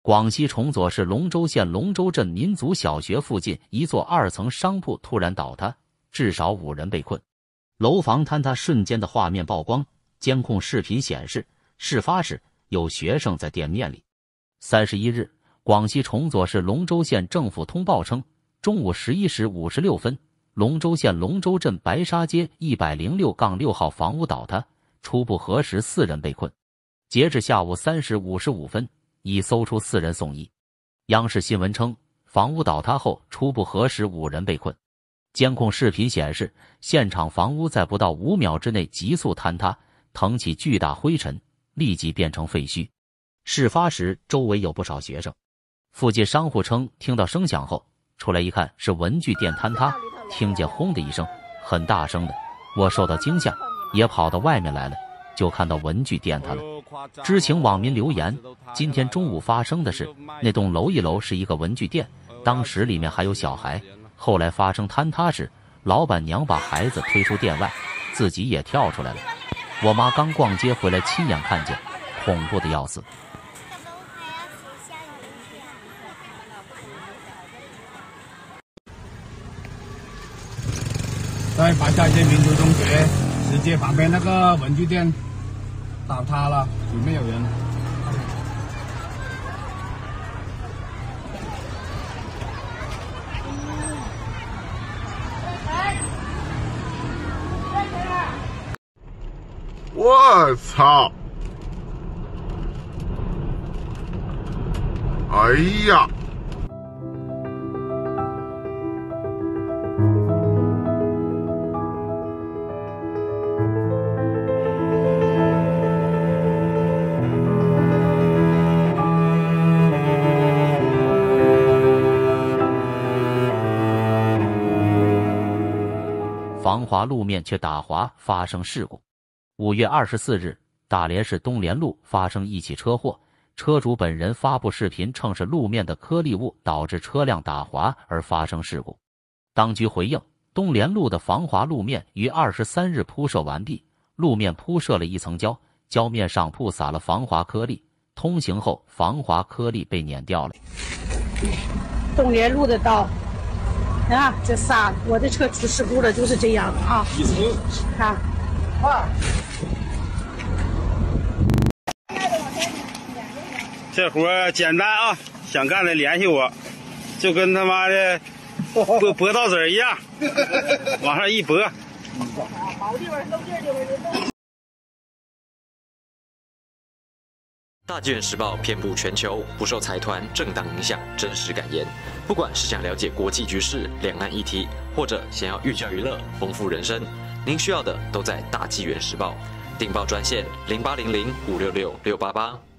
广西崇左市龙州县龙州镇民族小学附近一座2层商铺突然倒塌，至少5人被困。楼房坍塌瞬间的画面曝光，监控视频显示，事发时有学生在店面里。31日，广西崇左市龙州县政府通报称，中午11时56分，龙州县龙州镇白沙街106-6号房屋倒塌，初步核实4人被困。截至下午3时55分，已搜出4人送医。央视新闻称，房屋倒塌后初步核实5人被困。监控视频显示，现场房屋在不到5秒之内急速坍塌，腾起巨大灰尘，立即变成废墟。事发时周围有不少学生。附近商户称，听到声响后出来一看，是文具店坍塌，听见轰的一声，很大声的。我受到惊吓，也跑到外面来了，就看到文具店塌了。知情网民留言，今天中午发生的事，那栋楼1楼是一个文具店，当时里面还有小孩，后来发生坍塌时，老板娘把孩子推出店外，自己也跳出来了。我妈刚逛街回来亲眼看见，恐怖的要死。 在白沙街民族中学直接旁边那个文具店倒塌了，里面有人。 我操！哎呀！ 防滑路面却打滑，发生事故。5月24日，大连市东连路发生一起车祸，车主本人发布视频称是路面的颗粒物导致车辆打滑而发生事故。当局回应，东连路的防滑路面于23日铺设完毕，路面铺设了1层胶，胶面上铺洒了防滑颗粒，通行后防滑颗粒被碾掉了。 东连路的道。啊，这啥？我的车出事故了，就是这样啊！看， 这活简单啊，想干的联系我，就跟他妈的拨稻子一样，往上一拨。 大纪元时报遍布全球，不受财团、政党影响，真实敢言。不管是想了解国际局势、两岸议题，或者想要寓教于乐、丰富人生，您需要的都在大纪元时报。订报专线0800566688。